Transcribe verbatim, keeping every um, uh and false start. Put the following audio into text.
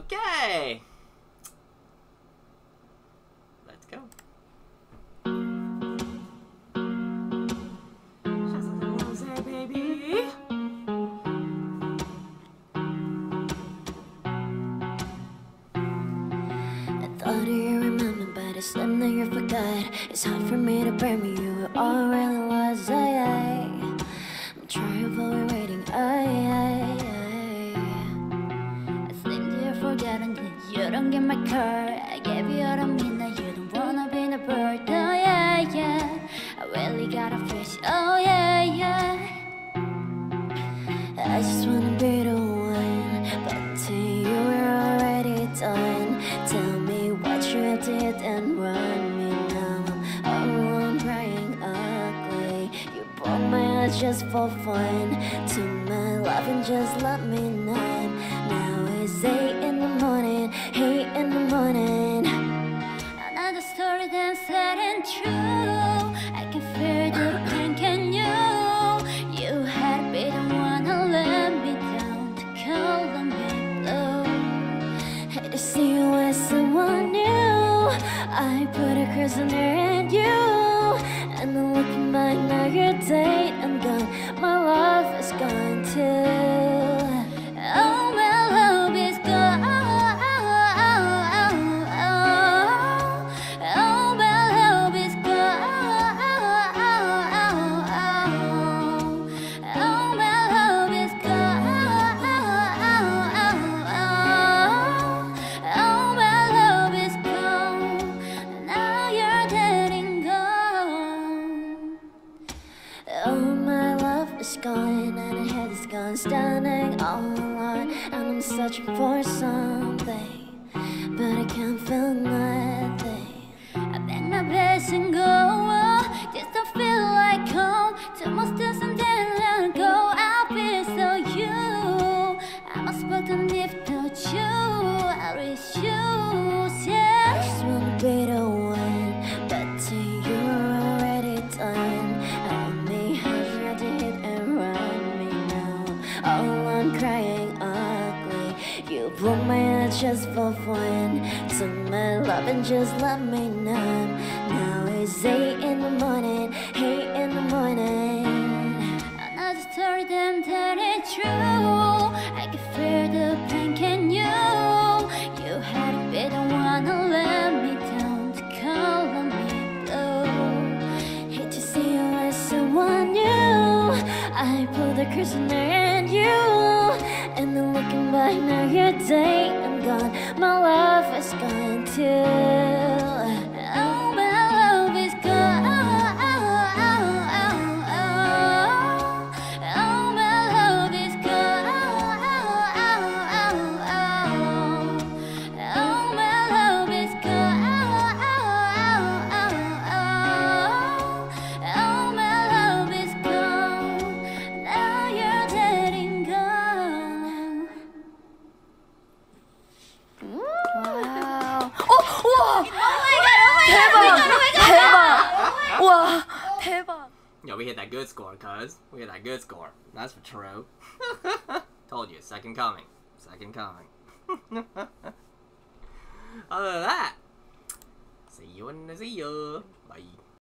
Okay. Let's go. Rosé, baby. I thought you remember, but it's something that you forgot. It's hard for me to burn me. You were all really was. I, I, I'm trying to avoid waiting. I, I, I, I think you're forgetting that you don't get my car. I gave you all of me, now you don't wanna be the bird. Oh yeah, yeah, I really got a fish. Oh yeah, yeah, I just wanna be the one, but to you we're already done. Tell me what you did and run me now. I'm all alone crying ugly. You broke my heart just for fun. To my love and just let me numb. Now it's eight in the morning, eight in the morning. Another story that's sad and true. I can feel the pain, can you? You had to be the one to let me down, to color me blue. Hate to see you with someone new. I put a curse on her and you. And then looking back now your date and gone. My love is gone too. Oh, my love is gone. Oh, my love is gone. Oh, my love is gone. Oh, my love is gone. Now you're dead and gone. Oh, my love is gone, and her head is gone, standing all alone. And I'm searching for something, but I can't feel nothing. I beg my best and go, just don't feel like home. Too much to something let go. I'll be so you. I'm not spoken without you. I refuse, yeah. I just wanna be the one, but to you are already done. Help me, hide to hit and run me now. All I'm crying ugly. You broke my heart just for fun. To my love and just let me numb. Now it's eight in the morning, eight in the morning. Another story damn that it's true. I can feel the pain, can you? You had to be the one to let me down, to color me blue. Hate to see you as someone new. I pulled the curse on her and you. And then looking back now your day and gone. My love is gone too. Oh, my love is gone. Oh, my love is gone. Oh, my love is gone. Oh, my love is gone. Now you're dead and gone. 와우. 어, 우와. 대박. 대박. 우와. 대박. Yo, we hit that good score, cuz. We hit that good score. That's for true. Told you, second coming. Second coming. Other than that, see you in the see you. Bye.